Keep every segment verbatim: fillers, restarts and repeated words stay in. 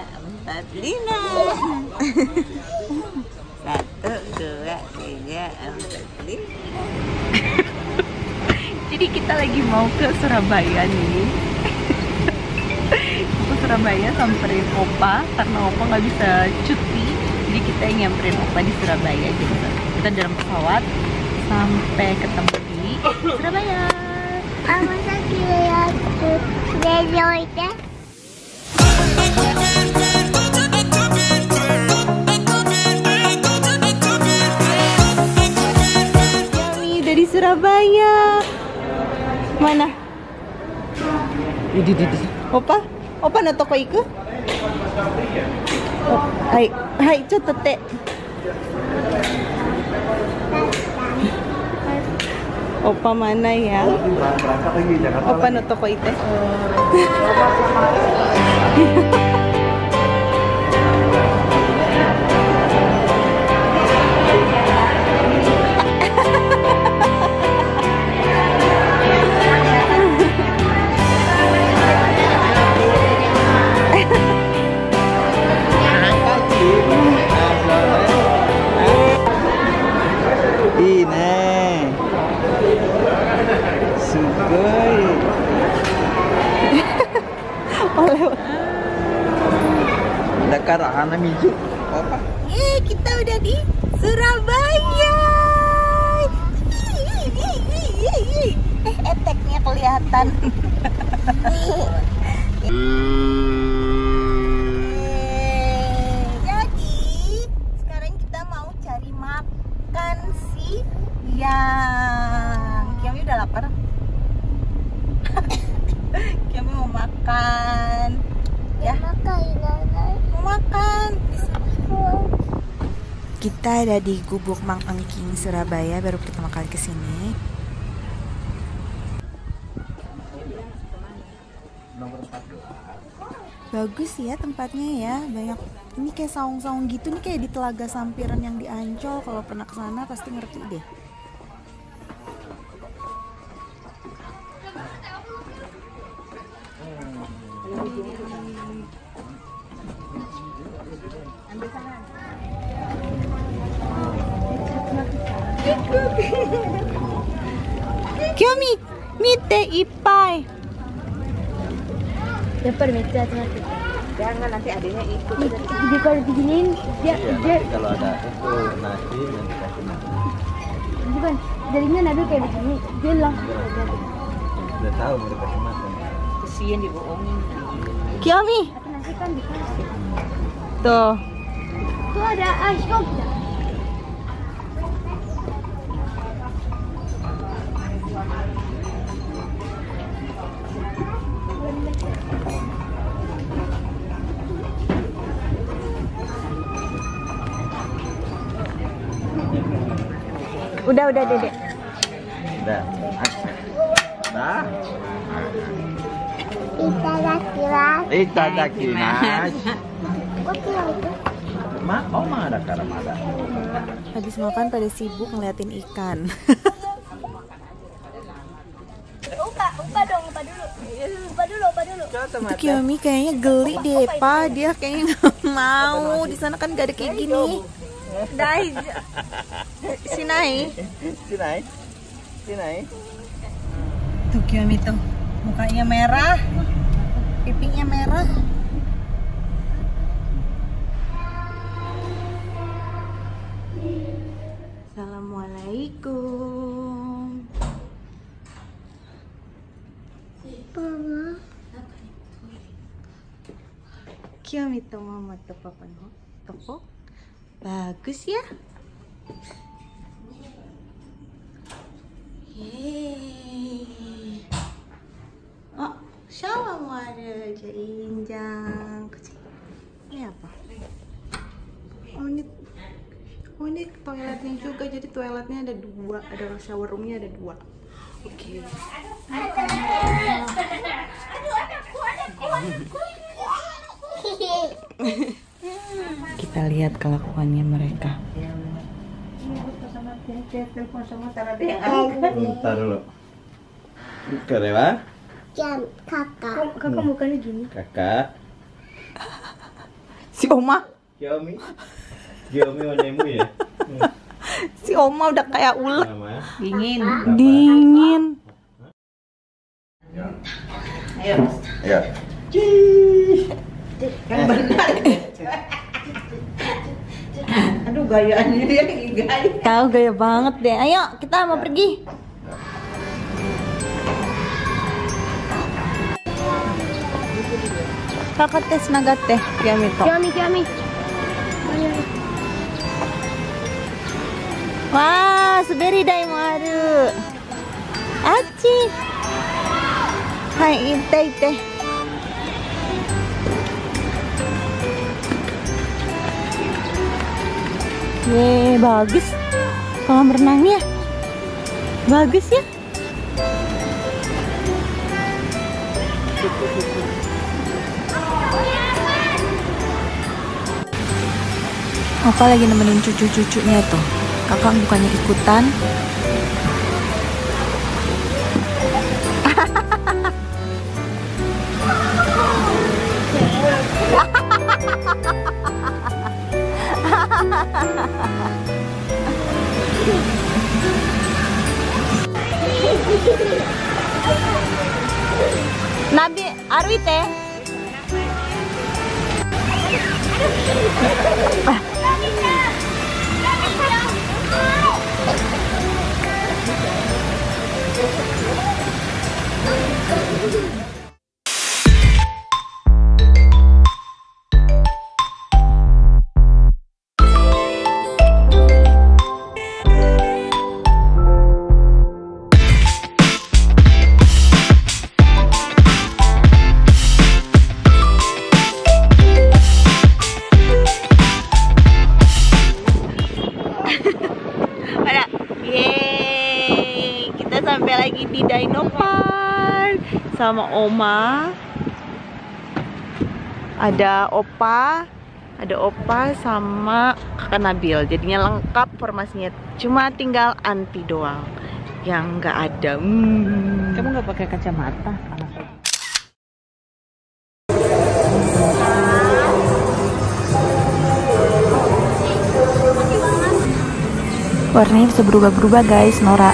empat, lima. Satu, dua, tiga, empat, lima. Jadi kita lagi mau ke Surabaya nih. Ke Surabaya samperin Opa karena Opa nggak bisa cuti. Jadi kita yang nyamperin Opa di Surabaya gitu. Kita dalam pesawat sampai ketemu di Surabaya. Kami udah di Surabaya. Mana? Di di di. Opa, Opa no toko iku? Oh, hai, hai, cotote. Opa mana ya? Opa no toko ite. Karena miju. Apa? Eh, kita udah di Surabaya. Eh, eteknya kelihatan. Jadi, sekarang kita mau cari makan siang. Kiami udah lapar. Kiami mau makan. Ya, mau makan. Kita ada di Gubuk Mang Engking Surabaya, baru pertama kali kesini. Bagus ya tempatnya ya, banyak. Ini kayak saung-saung gitu, nih kayak di Telaga Sampiran yang di Ancol. Kalau pernah kesana pasti ngerti deh. Kiyomi, mite ippai. Dapat mete hati-hati. Jangan nanti adiknya ikut. Jadi kalau diginiin dia Iya, dia nanti kalau ada itu nasi nanti kasih nasi. bukan jadinya Nabil kayak begini dia langsung Udah tahu mau dikasih makan. Kesian dibohongin. Kiyomi, tapi nasi kan dikasih. tuh. Tuh ada ice coffee tidak? Udah, udah, Dedek. Udah. Dah. Itadakimasu. Ma, oh mah ada karamada. Habis makan pada sibuk ngeliatin ikan. Upa, upa dong, upa dulu. Upa dulu, upa dulu. Itu Kiyomi kayaknya geli deh, Pa. Dia kayaknya nggak mau. Di sana kan gak ada kayak gini. Dai, sinai. Sinai. Sinai. Tuh Kiyomi tuh, mukanya merah, pipinya merah. Assalamualaikum. Mama. Kiyomi tuh mama tuh papa no toko. Bagus ya. Yeay. Oh, shower mau ada injang kecil. Ini apa? Oh ini, oh ini toiletnya juga. Jadi toiletnya ada dua, ada shower roomnya ada dua. Oke. Okay. Kita lihat kelakuannya mereka. Bentar dulu. Karewa? Jam kakak. Kakak mukanya gini. Kakak. Si Oma, Xiaomi. Xiaomi warnemu ya. Hmm. si Oma udah kayak ulet. Namanya? Dingin. Dingin. Ayo. Ya. Kan benar. Aduh gayaannya dia gaya. Tahu gaya banget deh. Ayo kita mau pergi. Kakak tes naga teh, Kiami to. Kiami, Kiami. Wah, suberi dai mo aru. Aci. Hai, ite ite. Ye, bagus kolam renangnya. Bagus ya. Apa lagi nemenin cucu-cucunya tuh? Kakak bukannya ikutan. Nabi Arwi teh. Yeay, kita sampai lagi di Dino Park sama Oma. Ada Opa, ada Opa sama Kakak Nabil. Jadinya lengkap formasinya. Cuma tinggal Anti doang yang nggak ada. Hmm. Kamu nggak pakai kacamata? Warnanya bisa berubah-berubah guys, Nora.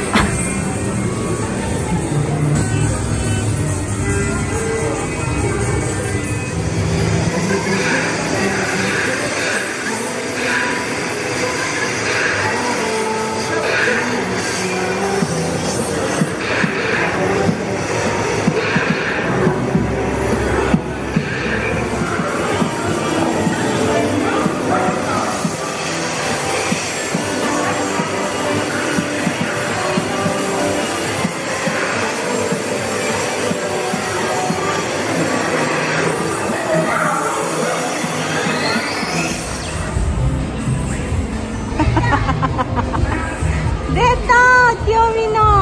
Deta, Kiyomi no.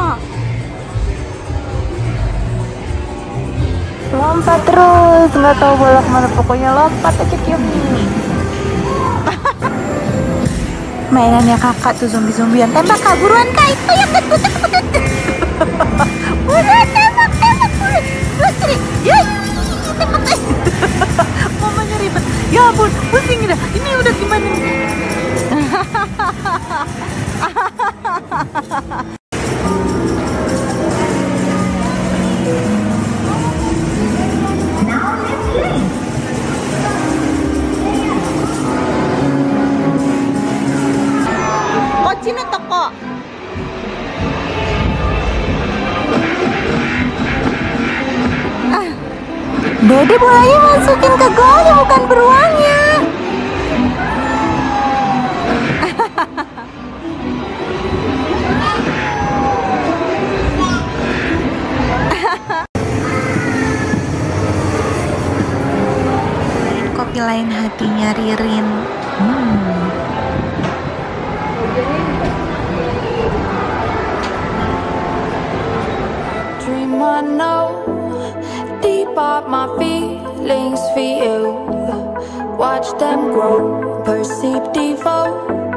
Lompat terus, nggak tahu bolak mana, pokoknya lompat aja Kiyomi. Mainannya kakak tuh zombie-zombian. Tembak kak, buruan kak, itu yang ketut ketut. Buruan tembak tembak buruan. Putri, ya tembak. Mamanya ribet. Ya ampun, pusing dah. Ini udah gimana nih? Kochino toko. Ah, Dede bolanya masukin ke golnya, bukan beruangnya. Kopi lain hatinya Ririn. Hmm. Dream I know deep up my feelings for you. Watch them grow, perceive devote.